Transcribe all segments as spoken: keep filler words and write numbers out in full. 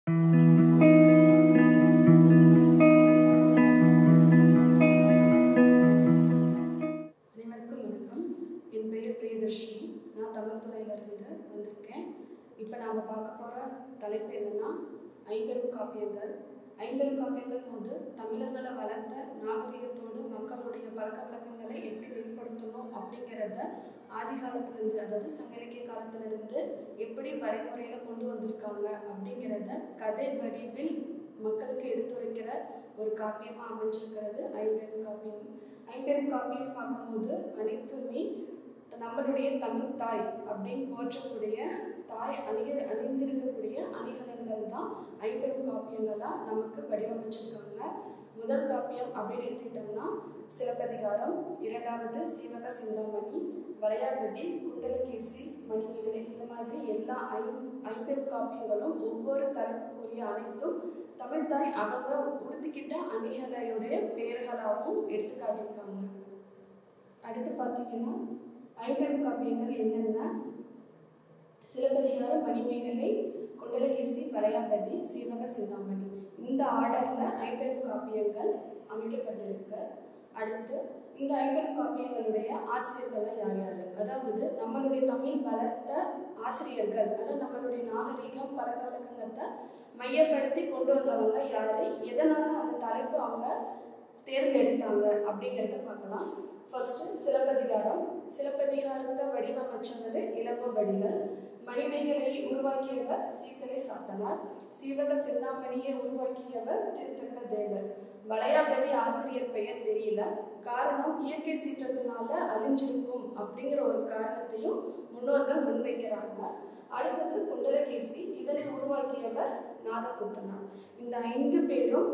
இப்போ நாம் பார்க்க போகிற தலைப்பு என்னன்னா ஐம்பெரும் காப்பியங்கள். ஐம்பெரும் காப்பியங்கள் போது தமிழர்களை வளர்த்த நாகரிகத்தோடு மக்களுடைய பழக்க வழக்கங்களை எப்படி வெளிப்படுத்தணும் அப்படிங்கிறத ஆதி காலத்திலிருந்து, அதாவது சங்க இலக்கிய காலத்திலிருந்து எப்படி வரைமுறையில் கொண்டு வந்திருக்காங்க அப்படிங்கிறத கதை வடிவில் மக்களுக்கு எடுத்துரைக்கிற ஒரு காப்பியமாக அமைஞ்சிருக்கிறது ஐம்பெரும் காப்பியம். ஐம்பெரும் காப்பியம் பார்க்கும்போது அனைத்துமே நம்மளுடைய தமிழ் தாய் அப்படின்னு போற்றக்கூடிய தாய் அணிக அணிந்திருக்கக்கூடிய அணிகலன்கள் தான் ஐம்பெரும் காப்பியங்களாக நமக்கு வடிவமைச்சிருக்காங்க. முதல் காப்பியம் அப்படின்னு எடுத்துக்கிட்டோம்னா சிலப்பதிகாரம், இரண்டாவது சீவக சிந்தாமணி, வளையாபதி, குண்டலகேசி, மணிமேகலை, இந்த மாதிரி எல்லா ஐ ஐம்பெரும் காப்பியங்களும் ஒவ்வொரு தலைப்புக்குரிய அனைத்தும் தமிழ் தாய் அவங்க உடுத்திக்கிட்ட அணிகளையுடைய பெயர்களாகவும் எடுத்து காட்டியிருக்காங்க. அடுத்து பார்த்தீங்கன்னா ஐம்பெரும் காப்பியங்கள் என்னென்ன? சிலப்பதிகாரம், மணிமேகலை, குண்டலகேசி, வளையாபதி, சீவக சிந்தாமணி, இந்த ஆர்டரில் ஐம்பெரும் காப்பியங்கள் அமைக்கப்பட்டிருக்கு. அடுத்து இந்த ஐம்பெரும் காப்பியங்களுடைய ஆசிரியர்கள்லாம் யார் யார்? அதாவது நம்மளுடைய தமிழ் வளர்த்த ஆசிரியர்கள், அதாவது நம்மளுடைய நாகரிகம் பழக்க வழக்கங்கத்தை மையப்படுத்தி கொண்டு வந்தவங்க யார், எதனால அந்த தலைப்பு அவங்க தேர்ந்தெடுத்தாங்க அப்படிங்கிறத பார்க்கலாம். ஃபர்ஸ்ட் சிலப்பதிகாரம். சிலப்பதிகாரத்தை வடிவமைச்சவர் இளங்கோவடிகள். மணிமேகலையை உருவாக்கியவர் சீத்தலை சாத்தனார். சீவக சிந்தாமணியை உருவாக்கியவர் திருத்தக்க தேவர். வளையாபதி ஆசிரியர் பெயர் தெரியல, காரணம் இயற்கை சீற்றத்தினால அழிஞ்சிருக்கும் அப்படிங்கிற ஒரு காரணத்தையும் முன்னோர்கள் முன்வைக்கிறாங்க. அடுத்தது குண்டலகேசி, இதனை உருவாக்கியவர் நாதகுத்தனார். இந்த ஐந்து பேரும்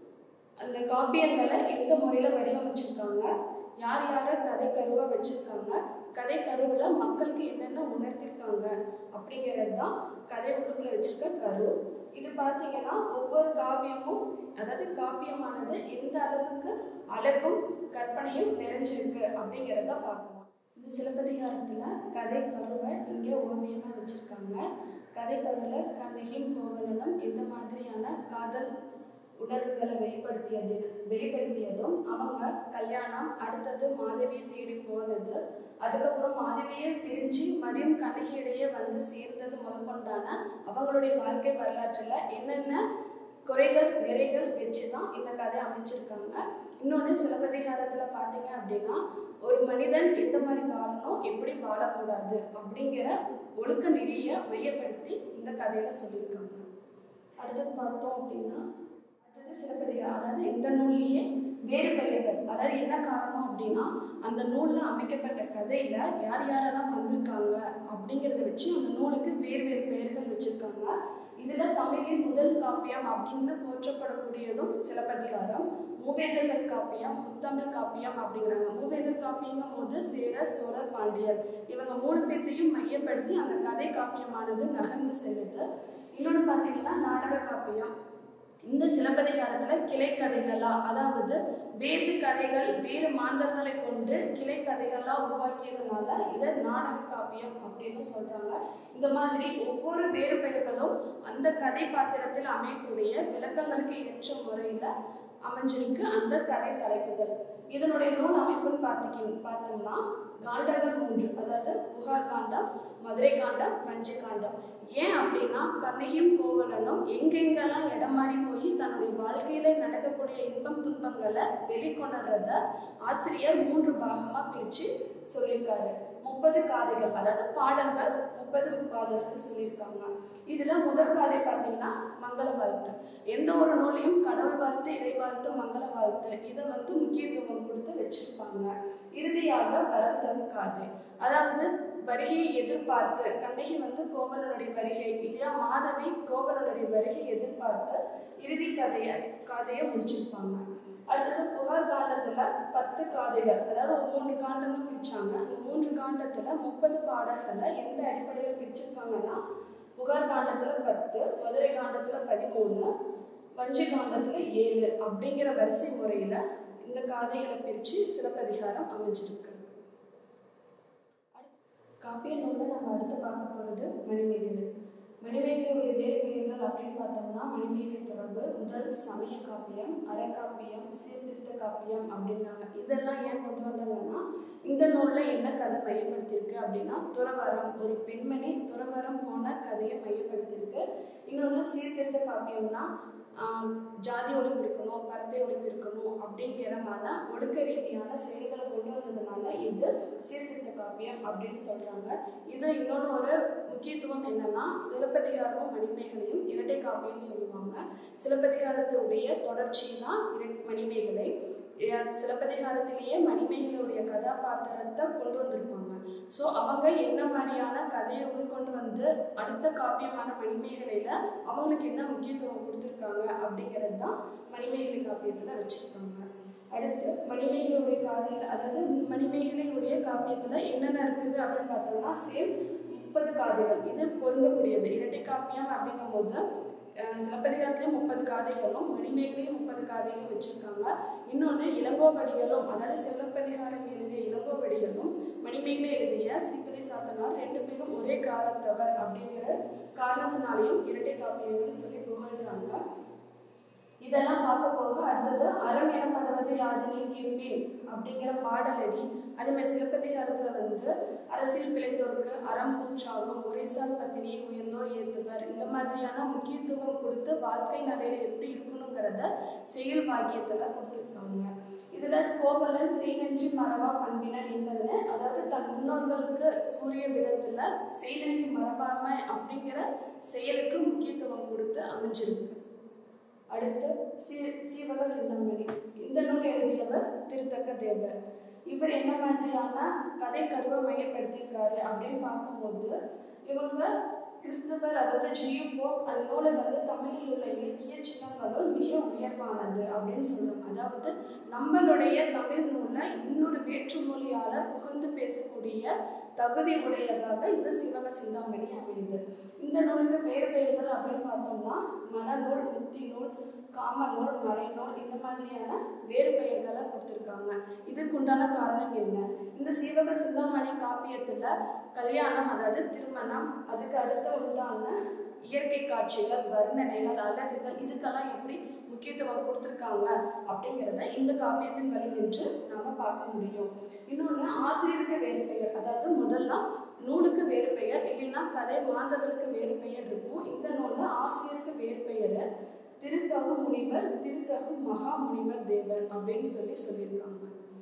அந்த காப்பியங்களை எந்த முறையில் வடிவமைச்சிருக்காங்க, யார் யாரை கதை கருவை வச்சுருக்காங்க, கதை கருவில் மக்களுக்கு என்னென்ன உணர்த்திருக்காங்க அப்படிங்கிறது தான் கதை உள்ளுக்குள்ளே வச்சுருக்க கரு. இது பார்த்தீங்கன்னா ஒவ்வொரு காவியமும், அதாவது காப்பியமானது எந்த அளவுக்கு அழகும் கற்பனையும் நிறைஞ்சிருக்கு அப்படிங்கிறத பார்க்கலாம். இந்த சிலப்பதிகாரத்தில் கதை கருவை இங்கே ஓவியமாக வச்சுருக்காங்க. கதை கருவில் கண்ணகியும் கோவலனும் எந்த மாதிரியான காதல் உணர்வுகளை வெளிப்படுத்தியது வெளிப்படுத்தியதும் அவங்க கல்யாணம், அடுத்தது மாதவியை தேடி போனது, அதுக்கப்புறம் மாதவியை பிரிஞ்சு மறுபடியும் கண்ணகியிடையே வந்து சேர்ந்தது முதற்கொண்டான அவங்களுடைய வாழ்க்கை வரலாற்றில் என்னென்ன குறைகள் நிறைகள் வச்சு தான் இந்த கதை அமைச்சிருக்காங்க. இன்னொன்று சிலப்பதிகாரத்தில் பார்த்தீங்க அப்படின்னா ஒரு மனிதன் எந்த மாதிரி வாழணும், எப்படி வாழக்கூடாது அப்படிங்கிற ஒழுக்க நெறியை மையப்படுத்தி இந்த கதையில் சொல்லியிருக்காங்க. அடுத்தது பார்த்தோம் அப்படின்னா சிலப்பதிகாரம், அதாவது இந்த நூல்லையே வேறு பெயர்கள், அதாவது என்ன காரணம் அப்படின்னா அந்த நூலில் அமைக்கப்பட்ட கதையில் யார் யாரெல்லாம் வந்திருக்காங்க அப்படிங்கிறத வச்சு அந்த நூலுக்கு வேறு வேறு பெயர்கள் வச்சுருக்காங்க. இதில் தமிழின் முதல் காப்பியம் அப்படின்னு போற்றப்படக்கூடியதும் சிலப்பதிகாரம். மூவேந்தர்கள் காப்பியம், முத்தமிழ் காப்பியம் அப்படிங்கிறாங்க. மூவேந்தர் காப்பியங்கும் போது சேர, சோழர், பாண்டியர் இவங்க மூணு பேர்த்தையும் மையப்படுத்தி அந்த கதை காப்பியமானது நகர்ந்து செல்லுது. இன்னொன்று பார்த்தீங்கன்னா நாடக காப்பியம். இந்த சிலப்பதிகாரத்தில் கிளை கதைகளாக, அதாவது வேறு கதைகள் வேறு மாந்தர்களை கொண்டு கிளை கதைகளாக உருவாக்கியதுனால இதை நாடக காப்பியம் அப்படின்னு சொல்கிறாங்க. இந்த மாதிரி ஒவ்வொரு வேறு பெயர்களும் அந்த கதை பாத்திரத்தில் அமையக்கூடிய விளக்கங்களுக்கு ஏற்ற முறையில் அமைஞ்சிருக்கு அந்த கதை தலைப்புகள். இதனுடைய நூல் அமைப்புன்னு பார்த்திங்க பார்த்தோம்னா காண்டங்கள் மூன்று, அதாவது புகார் காண்டம், மதுரை காண்டம், வஞ்சி காண்டம். ஏன் அப்படின்னா கண்ணகியும் கோவலனும் எங்கெங்கெல்லாம் இடம் மாறி போய் தன்னுடைய வாழ்க்கையில நடக்கக்கூடிய இன்பம் துன்பங்களை வெளிக்கொணர்றத ஆசிரியர் மூன்று பாகமாக பிரித்து சொல்லியிருக்காரு. முப்பது காதைகள், அதாவது பாடல்கள் முப்பது பாடல்கள் சொல்லியிருக்காங்க. இதில் முதல் காதை பார்த்தீங்கன்னா மங்கள வாழ்த்து. எந்த ஒரு நூலையும் கடவுள் வாழ்த்து, இறை வாழ்த்து, மங்கள வாழ்த்து இதை வந்து முக்கியத்துவம் கொடுத்து வச்சிருப்பாங்க. இறுதியாக வரம் தரும் காதை, அதாவது வருகையை எதிர்பார்த்து கண்ணகி வந்து கோவலனுடைய வருகை இல்லையா, மாதவி கோவலனுடைய வருகையை எதிர்பார்த்து இறுதி கதையை காதையை முடிச்சிருப்பாங்க. அடுத்தது புகார் காண்டத்தில் பத்து காதைகள், அதாவது மூன்று காண்டங்கள் பிரித்தாங்க. அந்த மூன்று காண்டத்தில் முப்பது பாடல்களை எந்த அடிப்படையில் பிரிச்சிருக்காங்கன்னா புகார் காண்டத்தில் பத்து, மதுரை காண்டத்தில் பதிமூணு, வஞ்சி காண்டத்தில் ஏழு அப்படிங்கிற வரிசை முறையில் இந்த காதைகளை பிரித்து சிலப்பதிகாரம் அமைஞ்சிருக்கு. காப்பிய நூலில் நம்ம அடுத்து பார்க்க போகிறது மணிமேகலை. மணிமேகலையுடைய வேறு பெயர்கள் அப்படின்னு பார்த்தோம்னா மணிமேகலை துறவு, முதல் சமய காப்பியம், அறக்காப்பியம், சீர்திருத்த காப்பியம் அப்படின்னாங்க. இதெல்லாம் ஏன் கொண்டு வந்தாங்கன்னா, இந்த நூலில் என்ன கதை மையப்படுத்தியிருக்கு அப்படின்னா, துறவரம், ஒரு பெண்மணி துறவரம் போன கதையை மையப்படுத்தியிருக்கு. இன்னொன்று சீர்திருத்த காப்பியம்னா ஜாதி ஒழிப்பு இருக்கணும், பரத்தை ஒழிப்பு இருக்கணும் அப்படிங்கிறமான ஒடுக்க ரீதியான செயல்களை கொண்டு வந்ததுனால இது சீர்திருத்த காப்பியம் அப்படின்னு சொல்கிறாங்க. இது இன்னொன்று ஒரு முக்கியத்துவம் என்னன்னா, சிலப்பதிகாரமும் மணிமேகலையும் இரட்டை காப்பியம்னு சொல்லுவாங்க. சிலப்பதிகாரத்துடைய தொடர்ச்சி தான் மணிமேகலை. சிலப்பதிகாரத்திலேயே மணிமேகலையுடைய கதாபாத்திரத்தை கொண்டு வந்திருப்பாங்க. ஸோ அவங்க என்ன மாதிரியான கதையை உள்கொண்டு வந்து அடுத்த காப்பியமான மணிமேகலையில் அவங்களுக்கு என்ன முக்கியத்துவம் கொடுத்துருக்காங்க அப்படிங்கிறது தான் மணிமேகலை காப்பியத்தில் வச்சுருக்காங்க. அடுத்து மணிமேகலையுடைய காதையில், அதாவது மணிமேகலையுடைய காப்பியத்தில் என்னென்ன இருக்குது அப்படின்னு பார்த்தோம்னா, சேம் முப்பது காதைகள். இது பொருந்தக்கூடியது. இரட்டை காப்பியம் அப்படிங்கும் போது சிலப்பதிகாரத்துலேயும் முப்பது காதைகளும் மணிமேகலையும் முப்பது காதைகளும் வச்சுருக்காங்க. இன்னொன்று இளங்கோவடிகளும், அதாவது சிலப்பதிகாரம் எழுதிய இளங்கோவடிகளும் மணிமேகலை எழுதிய சீத்தலை சாத்தனார் ரெண்டு பேரும் ஒரே காலத்தவர் அப்படிங்கிற காரணத்தினாலையும் இரட்டை காப்பியங்கள்னு சொல்லி புகழ்கிறாங்க. இதெல்லாம் பார்க்க போக அடுத்தது அறம் எனப்படுவது யாதெனில் கேட்பேன் அப்படிங்கிற பாடலடி. அதேமாதிரி சிலப்பதிகாரத்தில் வந்து அரசியல் பிழைத்தோருக்கு அறம் கூற்றாகும், உரைசால் பத்தினியை உயர்ந்தோர் ஏத்துவர், இந்த மாதிரியான முக்கியத்துவம் கொடுத்து வாழ்க்கை நடையில எப்படி இருக்கணுங்கிறத செயல் பாக்கியத்தில் கொடுத்துருக்காங்க. இதில் கோவலன் செய்நன்றி மரபா பண்பினன் என்பதுன்னு, அதாவது தன் முன்னோர்களுக்கு கூறிய விதத்தில் செய்நன்றி மரபாமை அப்படிங்கிற செயலுக்கு முக்கியத்துவம் கொடுத்து அமைஞ்சிருக்கு. அடுத்து சீ சீவக சிந்தாமணி. இந்த நூல் எழுதியவர் திருத்தக்க தேவர். இவர் என்ன மாதிரியான கதை கருவை மையப்படுத்தியிருக்காரு அப்படின்னு பார்க்கும்போது, இவங்க கிறிஸ்துவர், அதாவது ஜியூபோ அந்த நூலை வந்து தமிழில் உள்ள இலக்கிய சின்னங்களுள் மிக உயர்வானது அப்படின்னு சொல்லுவாங்க. அதாவது நம்மளுடைய தமிழ் நூலை இன்னொரு வேற்று மொழியாளர் புகழ்ந்து பேசக்கூடிய தகுதி உடையதாக இந்த சீவக சிந்தாமணி அமையுது. இந்த நூலுக்கு வேறு பெயர்கள் அப்படின்னு பார்த்தோம்னா மனநூல், முத்தி நூல், காமநூல், மறைநூல், இந்த மாதிரியான வேறு பெயர்களை கொடுத்துருக்காங்க. இதுக்குண்டான காரணம் என்ன? இந்த சீவக சிந்தாமணி காப்பியத்தில் கல்யாணம், அதாவது திருமணம், அதுக்கு அடுத்த உண்டான இயற்கை காட்சிகள், வர்ணனைகள், அழகுகள், இதுக்கெல்லாம் எப்படி முக்கியத்துவம் கொடுத்துருக்காங்க அப்படிங்கிறத இந்த காப்பியத்தின் வழி நின்று நம்ம பார்க்க முடியும். இன்னொன்று ஆசிரியருக்கு வேறு பெயர், அதாவது முதல்ல நூலுக்கு வேறு பெயர், இல்லைன்னா கதை மாந்தர்களுக்கு வேறு பெயர் இருக்கும். இந்த நூலில் ஆசிரியருக்கு வேறு பெயர் திருத்தகு முனிவர், திருத்தகு மகா முனிவர் தேவர் அப்படின்னு சொல்லி சொல்லியிருக்காங்க.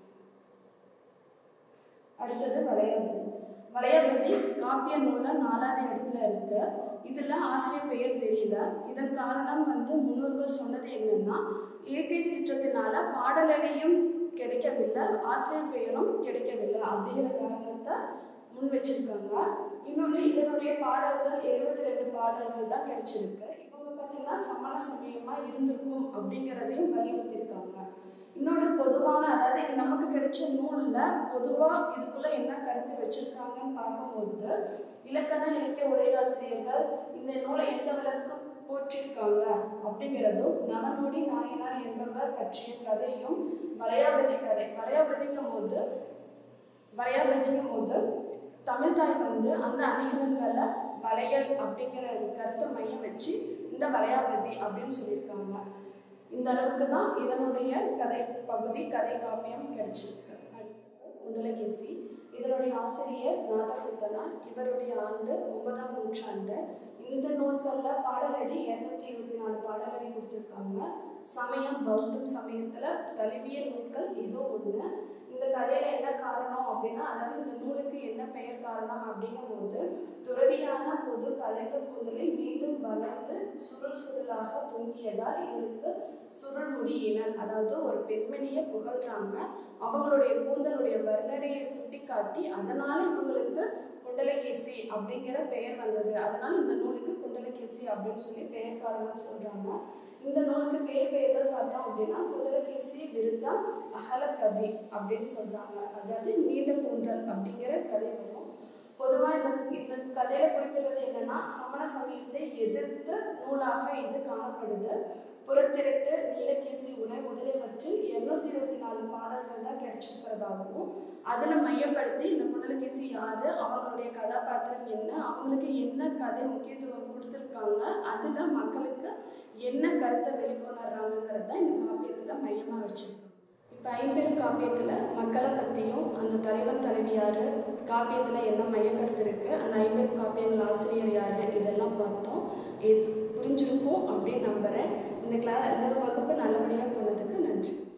அடுத்தது வளையாபதி. வளையாபதி காப்பிய நூலில் நாலாவது இடத்துல இருக்கு. இதில் ஆசிரியர் பெயர் தெரியல. இதன் காரணம் வந்து முன்னோர்கள் சொன்னது என்னன்னா, இயற்கை சீற்றத்தினால பாடலடியும் கிடைக்கவில்லை, ஆசிரியர் பெயரும் கிடைக்கவில்லை அப்படிங்கிற காரணத்தை முன் வச்சிருக்காங்க. இன்னொன்று இதனுடைய பாடல்கள் எழுபத்தி ரெண்டு பாடல்கள் தான் கிடைச்சிருக்கு. இவங்க பார்த்தீங்கன்னா சமண சமயமாக இருந்திருக்கும் அப்படிங்கிறதையும் வலியுறுத்தியிருக்காங்க. இன்னொன்று பொதுவான, அதாவது நமக்கு கிடைச்ச நூலில் பொதுவாக இதுக்குள்ளே என்ன கருத்து வச்சுருக்காங்கன்னு பார்க்கும்போது, இலக்கண இலக்கிய உரையாசிரியர்கள் இந்த நூலை எந்த விளக்கு போற்றிருக்காங்க அப்படிங்கிறதும், நவநூடி நாயனார் என்பவர் பற்றிய கதையும் வளையாபதி கதை. வளையாபதிக்கும் போது வளையாபதிக்கும் போது தமிழ்தாய் வந்து அந்த அணிகலன்களை வளையல் அப்படிங்கிற கருத்தை மையம் வச்சு இந்த வளையாபதி அப்படின்னு சொல்லியிருக்காங்க. இந்த அளவுக்கு தான் இதனுடைய கதை பகுதி, கதை காப்பியம் கிடைச்சிருக்கு. அடுத்து குண்டலகேசி. இதனுடைய ஆசிரியர் நாதகுத்தனார். இவருடைய ஆண்டு ஒன்பதாம் நூற்றாண்டு. இந்த நூல்களில் பாடலடி இரநூத்தி இருபத்தி நாலு பாடலடி கொடுத்துருக்காங்க. சமயம் பௌத்தம் சமயத்தில் தழுவிய நூல்கள் இதோ ஒன்று. இந்த கதையில் என்ன காரணம் அப்படின்னா, அதாவது இந்த நூலுக்கு என்ன பெயர் காரணம் அப்படிங்கும்போது, துறவியான பொது கலைந்த கூந்தலில் மீண்டும் வளர்ந்து சுருள் சுருளாக பொங்கியதால் இவருக்கு சுருள் முடியினர். அதாவது ஒரு பெண்மணியை புகழ்றாங்க, அவங்களுடைய கூந்தலுடைய வர்ணனையை சுட்டி காட்டி அதனால இவங்களுக்கு குண்டலகேசி அப்படிங்கிற பெயர் வந்தது. அதனால இந்த நூலுக்கு குண்டலகேசி அப்படின்னு சொல்லி பெயர் காரணம் சொல்றாங்க. இந்த நூலுக்கு வேறு பெயர்கள் பார்த்தோம் அப்படின்னா குண்டலகேசி விருத்தம் அகல கவி அப்படின்னு சொல்றாங்க. அதாவது நீண்ட கூந்தல் அப்படிங்கிற கதை வரும். பொதுவாக இந்த இந்த கதையில குறிப்பிடுறது என்னன்னா, சமண சமயத்தை எதிர்த்து நூலாக இது காணப்படுது. புறத்திரட்டு, நீலகேசி உரை முதலியவற்றில் இருநூத்தி இருபத்தி நாலு பாடல்கள் தான் கிடைச்சிருக்கிறதாகவும், அதில் மையப்படுத்தி இந்த குண்டலகேசி யாரு, அவங்களுடைய கதாபாத்திரம் என்ன, அவங்களுக்கு என்ன கதை முக்கியத்துவம் கொடுத்துருக்காங்க, அதில் மக்களுக்கு என்ன கருத்தை வெளிக்கொணர்றாங்கிறது தான் இந்த காப்பியத்தில் மையமாக வச்சுருக்கோம். இப்போ ஐம்பெரும் காப்பியத்தில் மக்களை பற்றியும் அந்த தலைவன் தலைவியார், காப்பியத்தில் என்ன மையக்கருத்து இருக்குது, அந்த ஐம்பெரும் காப்பியங்கள் ஆசிரியர் யார், இதெல்லாம் பார்த்தோம். இது புரிஞ்சிருக்கும் அப்படின்னு நம்புகிறேன். இந்த கிளா இந்த வகுப்பு நல்லபடியாக போனதுக்கு நன்றி.